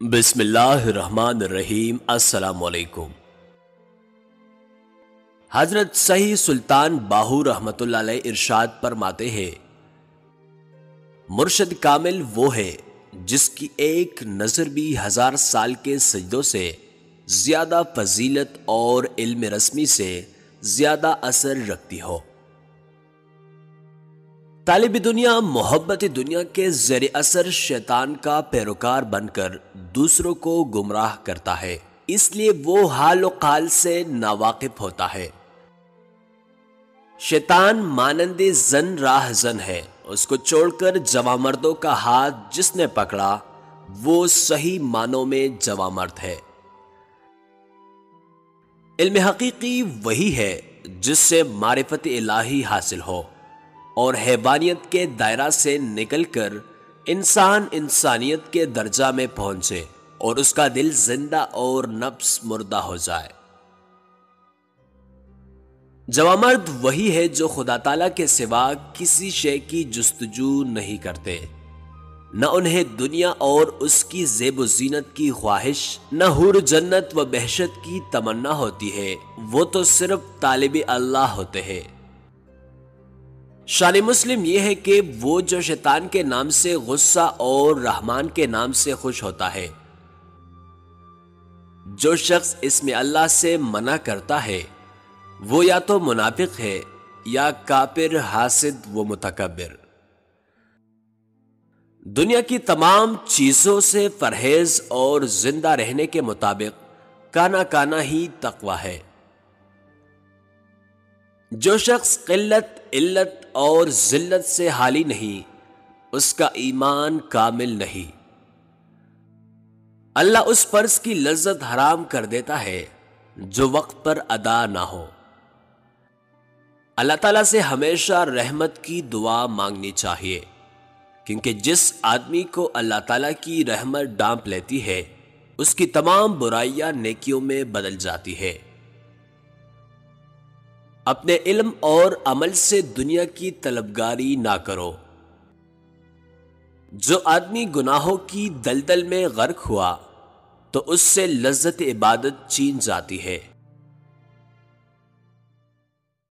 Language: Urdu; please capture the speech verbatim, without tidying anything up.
بسم اللہ الرحمن الرحیم۔ السلام علیکم۔ حضرت صحیح سلطان باہو رحمت اللہ علیہ ارشاد فرماتے ہیں، مرشد کامل وہ ہے جس کی ایک نظر بھی ہزار سال کے سجدوں سے زیادہ فضیلت اور علم رسمی سے زیادہ اثر رکھتی ہو۔ طالب دنیا محبت دنیا کے زیر اثر شیطان کا پیروکار بن کر دوسروں کو گمراہ کرتا ہے، اس لیے وہ حال و قال سے ناواقف ہوتا ہے۔ شیطان مانند زن راہ زن ہے، اس کو چھوڑ کر جواں مردوں کا ہاتھ جس نے پکڑا وہ صحیح معنوں میں جواں مرد ہے۔ علم حقیقی وہی ہے جس سے معرفت الہی حاصل ہو اور حیوانیت کے دائرہ سے نکل کر انسان انسانیت کے درجہ میں پہنچے اور اس کا دل زندہ اور نفس مردہ ہو جائے۔ جواں مرد وہی ہے جو خدا تعالیٰ کے سوا کسی شے کی جستجو نہیں کرتے، نہ انہیں دنیا اور اس کی زیب و زینت کی خواہش، نہ حور جنت و بہشت کی تمنا ہوتی ہے، وہ تو صرف طالب اللہ ہوتے ہیں۔ شان مسلم یہ ہے کہ وہ جو شیطان کے نام سے غصہ اور رحمان کے نام سے خوش ہوتا ہے۔ جو شخص اسم اللہ سے منع کرتا ہے وہ یا تو منافق ہے یا کافر، حاسد و متکبر۔ دنیا کی تمام چیزوں سے پرہیز اور زندہ رہنے کے مطابق کانا کانا ہی تقوی ہے۔ جو شخص قلت، علت اور ذلت سے حالی نہیں، اس کا ایمان کامل نہیں۔ اللہ اس فرض کی لذت حرام کر دیتا ہے جو وقت پر ادا نہ ہو۔ اللہ تعالیٰ سے ہمیشہ رحمت کی دعا مانگنی چاہیے، کیونکہ جس آدمی کو اللہ تعالیٰ کی رحمت ڈانپ لیتی ہے اس کی تمام برائیاں نیکیوں میں بدل جاتی ہے۔ اپنے علم اور عمل سے دنیا کی طلبگاری نہ کرو۔ جو آدمی گناہوں کی دلدل میں غرق ہوا تو اس سے لذت عبادت چھین جاتی ہے۔